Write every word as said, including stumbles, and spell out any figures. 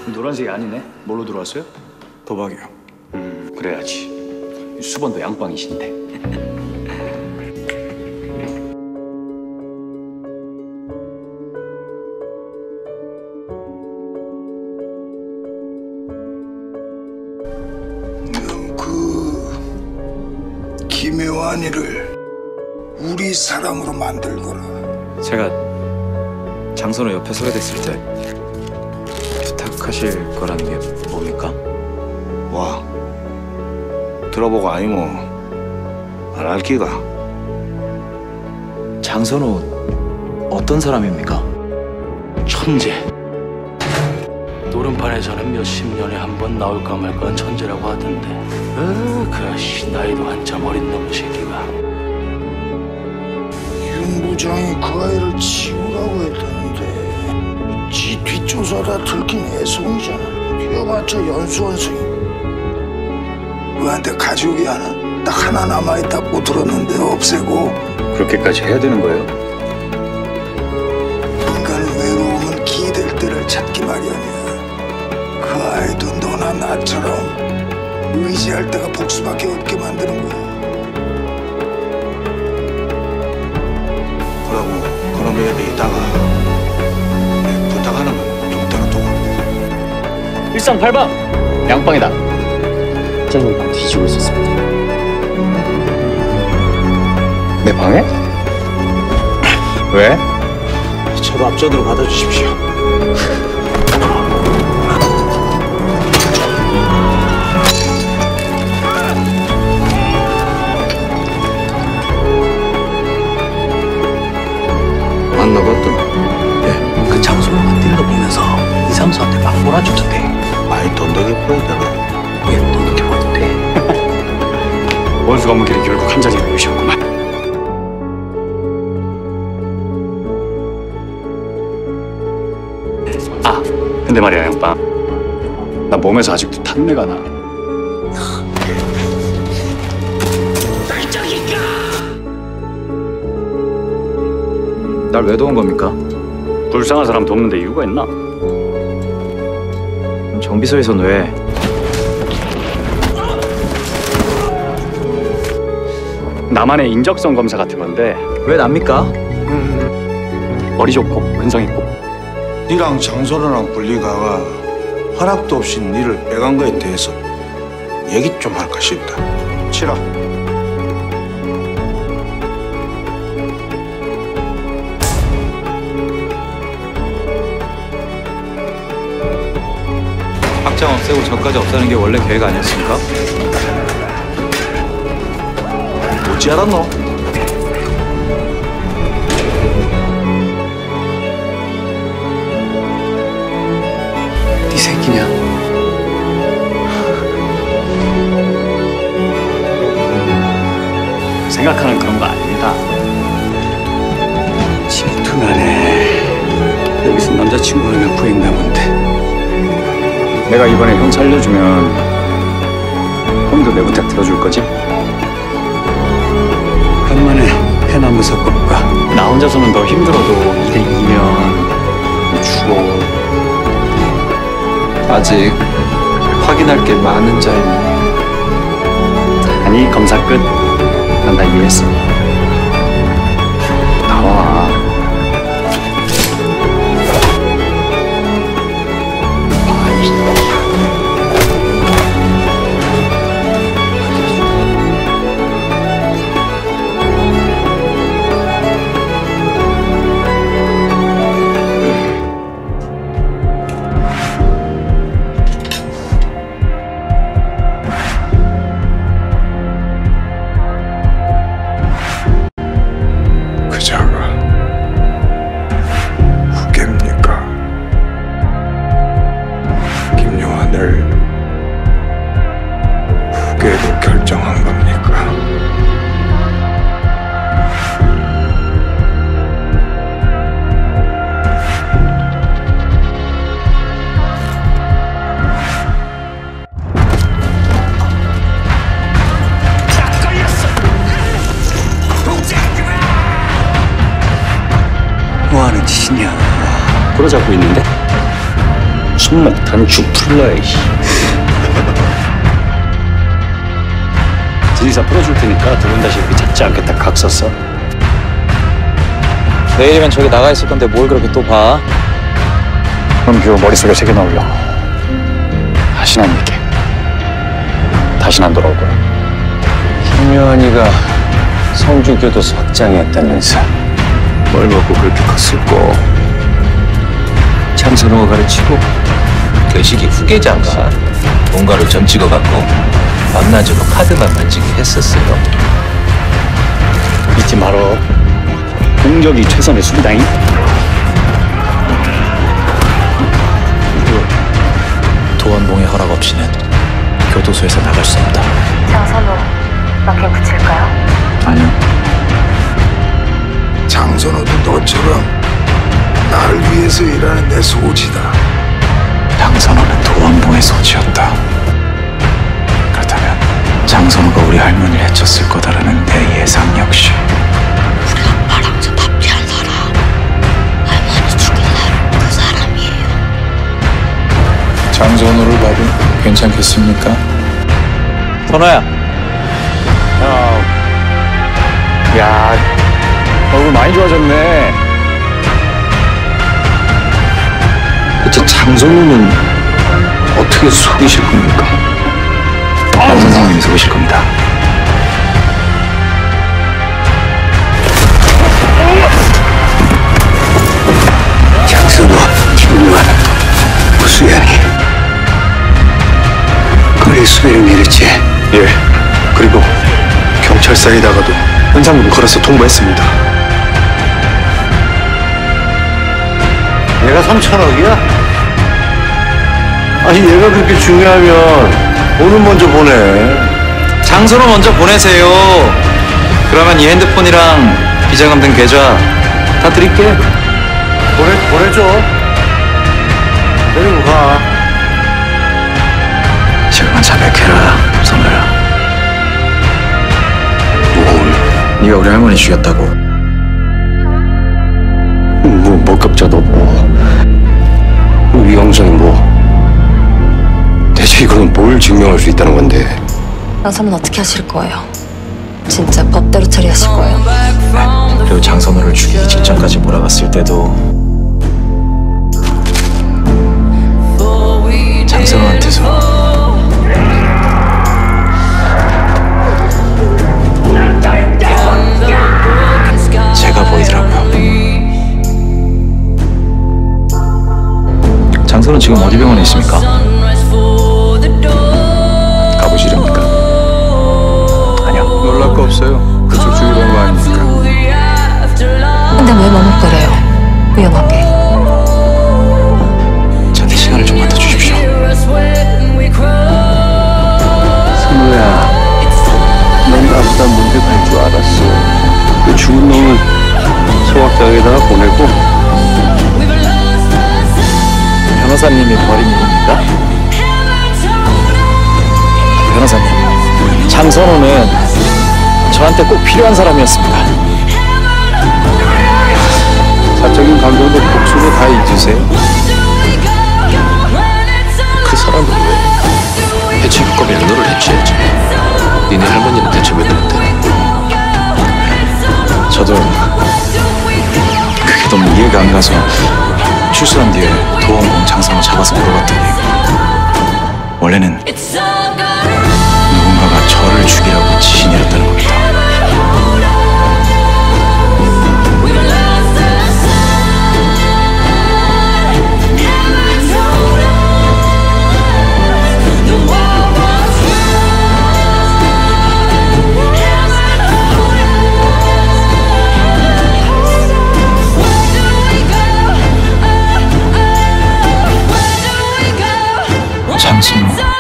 노란색이 아니네? 뭘로 들어왔어요? 도박이요. 음, 그래야지. 수번도 양빵이신데. 그 김혜환이를 우리 사람으로 만들거라. 제가 장선호 옆에 서게 됐을 때 부탁하실 거라는 게 뭡니까? 와, 들어보고 아니면 안 할 기가. 장선호 어떤 사람입니까? 천재. 노름판에서는 몇십 년에 한 번 나올까 말까한 천재라고 하던데. 어, 그 나이도 한참 어린 놈의 새끼가. 윤 부장이 그 아이를 치우라고 했다는데 지 뒷조사다 들킨 애송이잖아. 뛰어봤자 연수원생이. 너한테 가족이 하나 딱 하나 남아있다고 들었는데 없애고. 그렇게까지 해야 되는 거예요? 인간은 외로움은 기댈 때를 찾기 마련이야. 그 아이도 너나 나처럼 의지할 때가 복수밖에 없게 만드는 거야. 그러고 그놈의 옆에 있다가 부탁 하나만 좀 따라두고. 일상팔방! 양빵이다. 짜증 방 뒤지고 있었습니다. 내 방에? 왜? 저도 앞전으로 받아주십시오. 만나봤더니 예, 그 장소로만 딜러보면서 이상수한테 막 몰아주던데. 많이 돈되게 보이더라. 예, 돈 그렇게 보던데. 원수가 문길이 결국 한 자리에 모이셨구만. 아, 근데 말이야 양빵, 나 몸에서 아직도 탄내가 나. 날 왜 도운 겁니까? 불쌍한 사람 돕는데 이유가 있나? 정비소에선 왜? 나만의 인적성 검사 같은 건데 왜 납니까? 머리 좋고 근성 있고. 니랑 장선호랑 분리가가 허락도 없이 니를 빼간 거에 대해서 얘기 좀 할까 싶다. 치라. 확장 없애고 저까지 없애는 게 원래 계획 아니었습니까? 어찌 알았노? 네 새끼냐? 생각하는 그런 거 아닙니다. 질투나네. 여기서 남자친구 하나 구했나본데. 내가 이번에 형 살려주면 형도 내 부탁 들어줄 거지? 간만에 해나무 섞어볼까? 나 혼자서는 더 힘들어도 이 대 이면 죽어. 아직 확인할 게 많은 자입니다. 아니 검사 끝. 난 다 이해했어. 나와. 후계로 결정한 겁니까? 뭐하는 짓이냐? 부러잡고 있는데? 십 손목탄 주플러에 지리사 풀어줄 테니까 두 번 다시 여기 찾지 않겠다 각 썼어. 내일이면 저기 나가 있을 건데 뭘 그렇게 또 봐? 그럼 그거 머릿속에 새겨 넣으려. 다시는 안 믿게. 다시는 안 돌아올 거야. 김요한이가 성주교도소 확장했다면서 뭘 먹고 그렇게 컸을꼬. 장선호가 가르치고 그 시기 후계자가 뭔가를 점 찍어갖고 밤낮으로 카드만 만지게 했었어요. 잊지 말어. 공격이 최선의 수비다잉. 도원봉의 허락 없이는 교도소에서 나갈 수 없다. 장선호, 막힌 붙일까요? 아니요. 장선호도 너처럼 날 위해서 일하는 내 소지다. 장선호는 도원봉의 소지였다. 그렇다면 장선호가 우리 할머니를 해쳤을 거다라는 내 예상 역시 우리 아빠랑 저 밥비한 사람, 할머니 죽인 사람 그 사람이에요. 장선호를 봐도 괜찮겠습니까? 선호야. 야, 야, 얼굴 많이 좋아졌네. 대체 장선우는 어떻게 속이실 겁니까? 남 선생님이 속으실 겁니다. 장선호, 김요한, 무수연이 거리 수배를 내렸지. 예. 그리고 경찰서에다가도 현상금 걸어서 통보했습니다. 얘가 삼천억이야? 아니 얘가 그렇게 중요하면 돈은 먼저 보내. 장선호 먼저 보내세요. 그러면 이 핸드폰이랑 비자금 등 계좌 다 드릴게. 보내, 보내줘. 데리고 가. 지금은 자백해라, 선호야. 뭘? 네가 우리 할머니 죽였다고. 뭐, 뭐 급자도 뭐 위험성이 뭐 대체 이거는 뭘 증명할 수 있다는 건데. 장선호는 어떻게 하실 거예요? 진짜 법대로 처리하실 거예요? 그리고 장선호를 죽이기 직전까지 몰아갔을 때도 장선호한테서 제가 보이더라고요. 장선호 지금 어디 병원에 있습니까? 가보시렵니까? 아니요. 놀랄 거 없어요. 그쪽 죽이러 온 거 아니니까. 근데 왜 머뭇거려요? 위험하게. 저한테 시간을 좀만 더 주십시오. 선우야, 넌 나보다 먼저 갈 줄 알았어. 그 죽은 놈은 소각장에다가 보내고. 변호사님이 버린 일입니까? 변호사님, 장선호는 저한테 꼭 필요한 사람이었습니다. 사적인 감정도 복수로 다 잊으세요. 그 사람은 왜 해치울 거면 너를 해치해야지. 니네 할머니는 대체 왜 그랬대? 저도 그게 너무 이해가 안 가서 출소한 뒤에 도원봉 장선호 잡아서 물어봤더니 원래는 누군가가 저를 죽이라고 지시 내렸다는 겁니다. 장선호